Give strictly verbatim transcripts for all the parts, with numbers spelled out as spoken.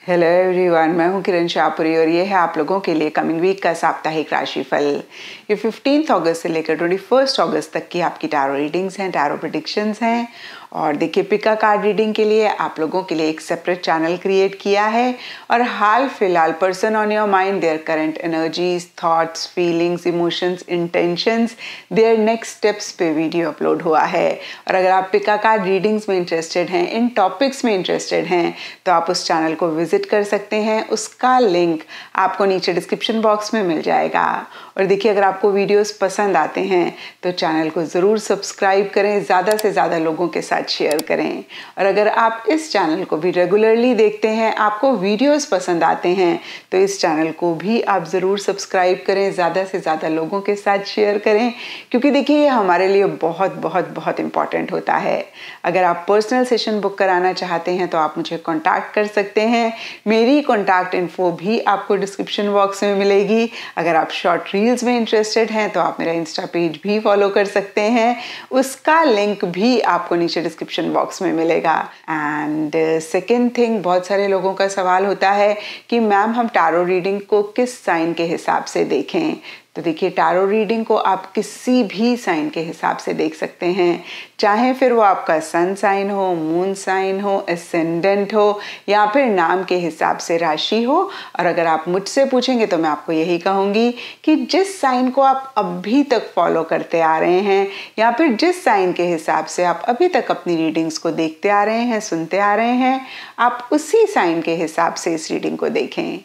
Hello everyone, मैं हूं किरण शाहपुरी और ये है आप लोगों के लिए कमिंग वीक का साप्ताहिक राशिफल। ये फिफ्टींथ अगस्त से लेकर ट्वेंटी फर्स्ट अगस्त तक की आपकी टैरो रीडिंग्स हैं, टैरो प्रेडिक्शंस हैं। और देखिए, पिका कार्ड रीडिंग के लिए आप लोगों के लिए एक सेपरेट चैनल क्रिएट किया है और हाल फिलहाल person on your mind, their current energies, thoughts, feelings, emotions, intentions, their next steps पे वीडियो अपलोड हुआ है। और अगर आप पिका कार्ड रीडिंग्स में इंटरेस्टेड हैं, इन टॉपिक्स में इंटरेस्टेड हैं, तो आप उस चैनल को विजिट कर सकते हैं। उसका लिंक आपको नीचे डिस्क्रिप्शन बॉक्स में मिल जाएगा। और देखिए, अगर आपको वीडियोस पसंद आते हैं तो चैनल को ज़रूर सब्सक्राइब करें, ज़्यादा से ज़्यादा लोगों के साथ शेयर करें। और अगर आप इस चैनल को भी रेगुलरली देखते हैं, आपको वीडियोस पसंद आते हैं, तो इस चैनल को भी आप ज़रूर सब्सक्राइब करें, ज़्यादा से ज़्यादा लोगों के साथ शेयर करें, क्योंकि देखिए, ये हमारे लिए बहुत बहुत बहुत इंपॉर्टेंट होता है। अगर आप पर्सनल सेशन बुक कराना चाहते हैं तो आप मुझे कॉन्टैक्ट कर सकते हैं। मेरी कॉन्टैक्ट इन्फो भी आपको डिस्क्रिप्शन बॉक्स में मिलेगी। अगर आप शॉर्ट रील्स में इंटरेस्टेड हैं तो आप मेरा इंस्टा पेज भी फॉलो कर सकते हैं, उसका लिंक भी आपको नीचे डिस्क्रिप्शन बॉक्स में मिलेगा। एंड सेकेंड थिंग, बहुत सारे लोगों का सवाल होता है कि मैम हम टैरो रीडिंग को किस साइन के हिसाब से देखें। तो देखिए, टैरो रीडिंग को आप किसी भी साइन के हिसाब से देख सकते हैं, चाहे फिर वो आपका सन साइन हो, मून साइन हो, एसेंडेंट हो, या फिर नाम के हिसाब से राशि हो। और अगर आप मुझसे पूछेंगे तो मैं आपको यही कहूँगी कि जिस साइन को आप अभी तक फॉलो करते आ रहे हैं, या फिर जिस साइन के हिसाब से आप अभी तक अपनी रीडिंग्स को देखते आ रहे हैं, सुनते आ रहे हैं, आप उसी साइन के हिसाब से इस रीडिंग को देखें।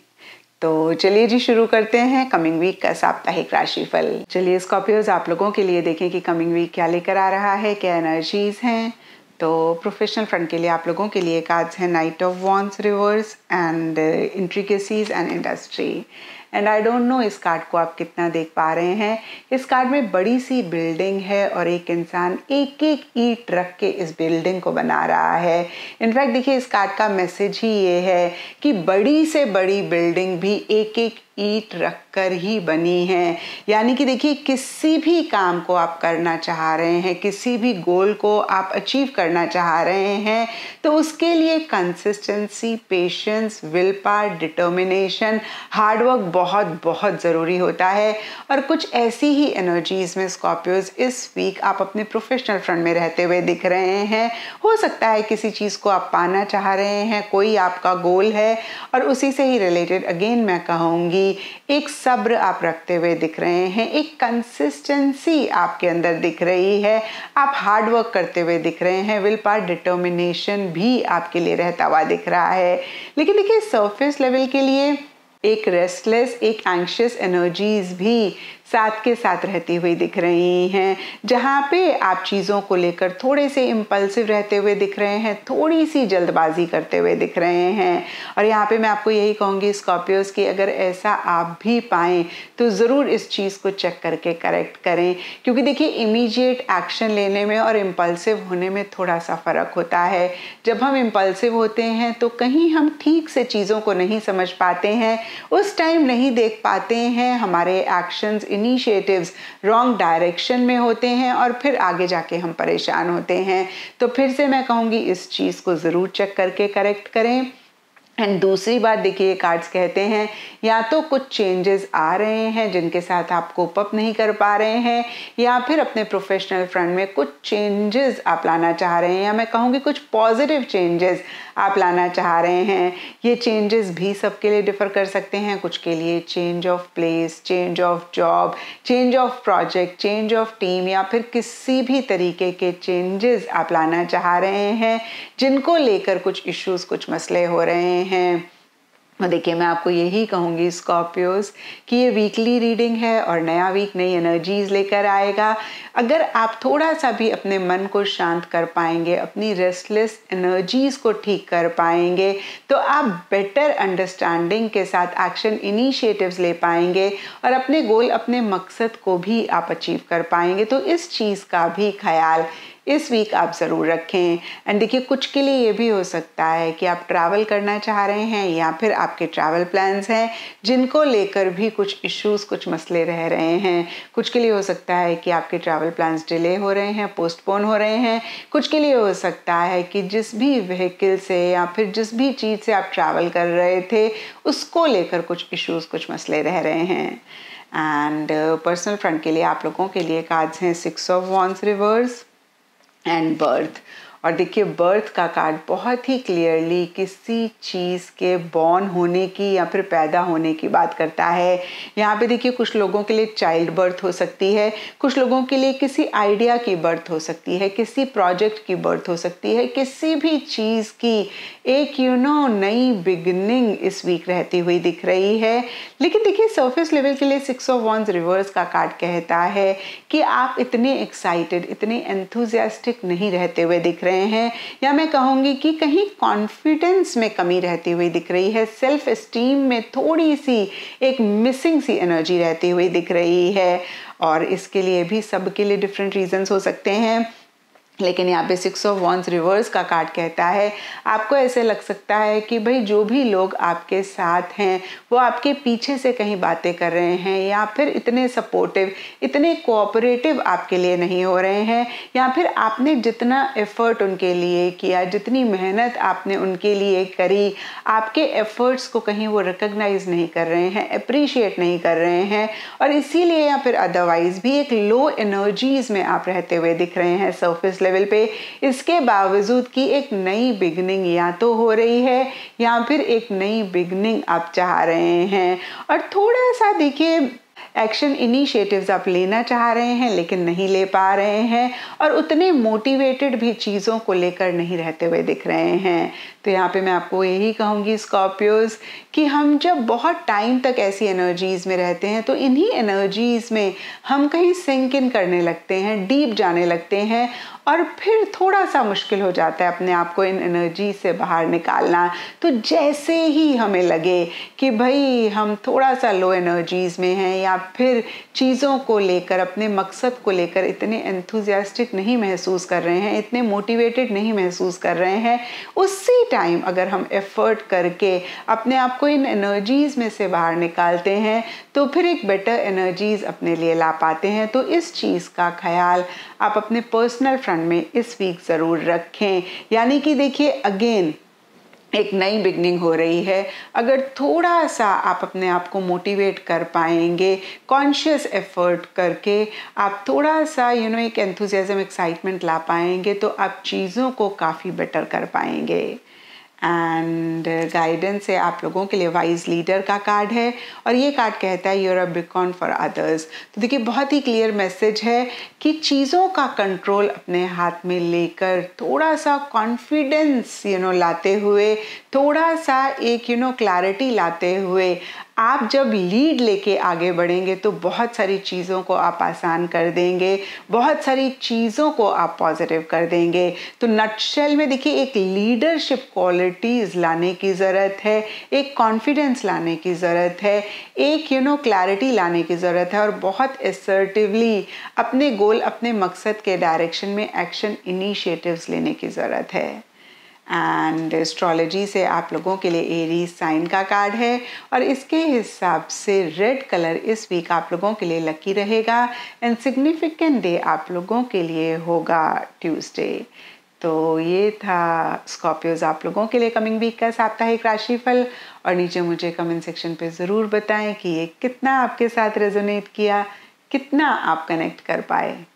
तो चलिए जी, शुरू करते हैं कमिंग वीक का साप्ताहिक राशिफल। चलिए स्कॉर्पियोज, आप लोगों के लिए देखें कि कमिंग वीक क्या लेकर आ रहा है, क्या एनर्जीज हैं। तो प्रोफेशनल फ्रंट के लिए आप लोगों के लिए कार्ड्स हैं knight of wands reverse and intricacies and industry. And I don't know इस कार्ड को आप कितना देख पा रहे हैं। इस कार्ड में बड़ी सी बिल्डिंग है और एक इंसान एक एक ईंट रख के इस बिल्डिंग को बना रहा है। इनफैक्ट देखिए, इस कार्ड का मैसेज ही ये है कि बड़ी से बड़ी बिल्डिंग भी एक एक ईंट रखकर ही बनी है। यानी कि देखिए, किसी भी काम को आप करना चाह रहे हैं, किसी भी गोल को आप अचीव करना चाह रहे हैं, तो उसके लिए consistency, patience, will power, determination, hard work बहुत बहुत ज़रूरी होता है। और कुछ ऐसी ही एनर्जीज में स्कॉर्पियोज इस वीक आप अपने प्रोफेशनल फ्रंट में रहते हुए दिख रहे हैं। हो सकता है किसी चीज़ को आप पाना चाह रहे हैं, कोई आपका गोल है, और उसी से ही रिलेटेड अगेन मैं कहूँगी एक सब्र आप रखते हुए दिख रहे हैं, एक कंसिस्टेंसी आपके अंदर दिख रही है, आप हार्ड वर्क करते हुए दिख रहे हैं, विल पावर, डिटर्मिनेशन भी आपके लिए रहता हुआ दिख रहा है। लेकिन देखिए, सरफेस लेवल के लिए एक रेस्टलेस, एक एंग्शियस एनर्जीज भी साथ के साथ रहती हुई दिख रही हैं, जहाँ पे आप चीज़ों को लेकर थोड़े से इम्पल्सिव रहते हुए दिख रहे हैं, थोड़ी सी जल्दबाजी करते हुए दिख रहे हैं। और यहाँ पे मैं आपको यही कहूँगी स्कॉर्पियोज कि अगर ऐसा आप भी पाएँ तो ज़रूर इस चीज़ को चेक करके करेक्ट करें, क्योंकि देखिए, इमीडिएट एक्शन लेने में और इम्पल्सिव होने में थोड़ा सा फ़र्क होता है। जब हम इम्पल्सिव होते हैं तो कहीं हम ठीक से चीज़ों को नहीं समझ पाते हैं, उस टाइम नहीं देख पाते हैं, हमारे एक्शंस, इनिशिएटिव्स रॉन्ग डायरेक्शन में होते हैं और फिर आगे जाके हम परेशान होते हैं। तो फिर से मैं कहूँगी, इस चीज़ को ज़रूर चेक करके करेक्ट करें। एंड दूसरी बात देखिए, कार्ड्स कहते हैं या तो कुछ चेंजेस आ रहे हैं जिनके साथ आप कोप अप नहीं कर पा रहे हैं, या फिर अपने प्रोफेशनल फ्रंट में कुछ चेंजेस आप लाना चाह रहे हैं, या मैं कहूँगी कुछ पॉजिटिव चेंजेस आप लाना चाह रहे हैं। ये चेंजेस भी सबके लिए डिफर कर सकते हैं। कुछ के लिए change of place, change of job, change of project, change of team, या फिर किसी भी तरीके के चेंजेस आप लाना चाह रहे हैं जिनको लेकर कुछ इश्यूज, कुछ मसले हो रहे हैं। और देखिए, मैं आपको यही कहूँगी स्कॉर्पियोज कि ये वीकली रीडिंग है और नया वीक नई एनर्जीज लेकर आएगा। अगर आप थोड़ा सा भी अपने मन को शांत कर पाएंगे, अपनी रेस्टलेस एनर्जीज को ठीक कर पाएंगे, तो आप बेटर अंडरस्टैंडिंग के साथ एक्शन इनिशिएटिव्स ले पाएंगे और अपने गोल, अपने मकसद को भी आप अचीव कर पाएंगे। तो इस चीज़ का भी ख्याल इस वीक आप ज़रूर रखें। एंड देखिए कुछ के लिए ये भी हो सकता है कि आप ट्रैवल करना चाह रहे हैं या फिर आपके ट्रैवल प्लान्स हैं जिनको लेकर भी कुछ इश्यूज, कुछ मसले रह रहे हैं। कुछ के लिए हो सकता है कि आपके ट्रैवल प्लान्स डिले हो रहे हैं, पोस्टपोन हो रहे हैं। कुछ के लिए हो सकता है कि जिस भी व्हीकल से या फिर जिस भी चीज़ से आप ट्रैवल कर रहे थे उसको लेकर कुछ इश्यूज, कुछ मसले रह रहे हैं। एंड पर्सनल फ्रंट के लिए आप लोगों के लिए कार्ड्स हैं six of wands reverse and birth. और देखिए बर्थ का कार्ड बहुत ही क्लियरली किसी चीज़ के बॉर्न होने की या फिर पैदा होने की बात करता है। यहाँ पे देखिए कुछ लोगों के लिए चाइल्ड बर्थ हो सकती है, कुछ लोगों के लिए किसी आइडिया की बर्थ हो सकती है, किसी प्रोजेक्ट की बर्थ हो सकती है, किसी भी चीज़ की एक यू नो नई बिगिनिंग इस वीक रहती हुई दिख रही है। लेकिन देखिए सरफेस लेवल के लिए सिक्स ऑफ वॉन्ड्स रिवर्स का कार्ड कहता है कि आप इतने एक्साइटेड, इतने एंथुजियास्टिक नहीं रहते हुए दिख रहे हैं, या मैं कहूंगी कि कहीं कॉन्फिडेंस में कमी रहती हुई दिख रही है, सेल्फ एस्टीम में थोड़ी सी एक मिसिंग सी एनर्जी रहती हुई दिख रही है। और इसके लिए भी सबके लिए डिफरेंट रीजंस हो सकते हैं, लेकिन यहाँ पे सिक्स ऑफ वॉन्ड्स रिवर्स का कार्ड कहता है आपको ऐसे लग सकता है कि भाई जो भी लोग आपके साथ हैं वो आपके पीछे से कहीं बातें कर रहे हैं या फिर इतने सपोर्टिव, इतने कोऑपरेटिव आपके लिए नहीं हो रहे हैं, या फिर आपने जितना एफर्ट उनके लिए किया, जितनी मेहनत आपने उनके लिए करी, आपके एफर्ट्स को कहीं वो रिकॉग्नाइज नहीं कर रहे हैं, अप्रिशिएट नहीं कर रहे हैं, और इसीलिए या फिर अदरवाइज भी एक लो एनर्जीज में आप रहते हुए दिख रहे हैं सरफेस लेवल पे। इसके बावजूद कि एक नई बिगनिंग या तो हो रही है या फिर एक नई बिगनिंग आप चाह रहे हैं, और थोड़ा सा देखिए एक्शन इनिशिएटिव्स आप लेना चाह रहे हैं लेकिन नहीं ले पा रहे हैं, और उतने मोटिवेटेड भी चीज़ों को लेकर नहीं रहते हुए दिख रहे हैं। तो यहाँ पे मैं आपको यही कहूँगी स्कॉर्पियोज कि हम जब बहुत टाइम तक ऐसी एनर्जीज में रहते हैं तो इन्हीं एनर्जीज में हम कहीं सिंक इन करने लगते हैं, डीप जाने लगते हैं, और फिर थोड़ा सा मुश्किल हो जाता है अपने आप को इन एनर्जी से बाहर निकालना। तो जैसे ही हमें लगे कि भाई हम थोड़ा सा लो एनर्जीज में हैं या फिर चीज़ों को लेकर, अपने मकसद को लेकर इतने एंथुजियास्टिक नहीं महसूस कर रहे हैं, इतने मोटिवेटेड नहीं महसूस कर रहे हैं, उसी टाइम अगर हम एफर्ट करके अपने आप को इन एनर्जीज में से बाहर निकालते हैं तो फिर एक बेटर एनर्जीज अपने लिए ला पाते हैं। तो इस चीज़ का ख्याल आप अपने पर्सनल फ्रंट में इस वीक ज़रूर रखें। यानी कि देखिए अगेन एक नई बिगनिंग हो रही है, अगर थोड़ा सा आप अपने आप को मोटिवेट कर पाएंगे, कॉन्शियस एफर्ट करके आप थोड़ा सा यू नो एक एंथुसियाज्म, एक्साइटमेंट ला पाएंगे तो आप चीज़ों को काफ़ी बेटर कर पाएंगे। एंड गाइडेंस है आप लोगों के लिए वाइज लीडर का कार्ड है, और ये कार्ड कहता है you're a beacon for others. तो देखिए बहुत ही क्लियर मैसेज है कि चीज़ों का कंट्रोल अपने हाथ में लेकर थोड़ा सा कॉन्फिडेंस यू नो लाते हुए, थोड़ा सा एक यू नो क्लैरिटी लाते हुए आप जब लीड लेके आगे बढ़ेंगे तो बहुत सारी चीज़ों को आप आसान कर देंगे, बहुत सारी चीज़ों को आप पॉजिटिव कर देंगे। तो नटशेल में देखिए एक लीडरशिप क्वालिटीज़ लाने की ज़रूरत है, एक कॉन्फिडेंस लाने की ज़रूरत है, एक यू नो क्लैरिटी लाने की ज़रूरत है, और बहुत असर्टिवली अपने गोल, अपने मकसद के डायरेक्शन में एक्शन इनिशिएटिव्स लेने की ज़रूरत है। एंड एस्ट्रोलॉजी से आप लोगों के लिए एरीज साइन का कार्ड है, और इसके हिसाब से रेड कलर इस वीक आप लोगों के लिए लकी रहेगा, एंड सिग्निफिकेंट डे आप लोगों के लिए होगा ट्यूसडे। तो ये था स्कॉर्पियोज आप लोगों के लिए कमिंग वीक का साप्ताहिक राशिफल, और नीचे मुझे कमेंट सेक्शन पे ज़रूर बताएं कि ये कितना आपके साथ रेजोनेट किया, कितना आप कनेक्ट कर पाए।